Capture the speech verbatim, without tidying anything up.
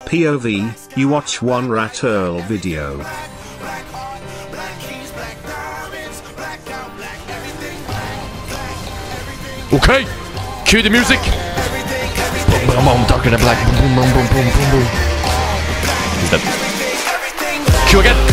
P O V, you watch one RATIRL video. Okay, cue the music. Boom, boom, boom, darker than black. Boom, boom, boom, boom, boom, boom. He's dead. Cue again.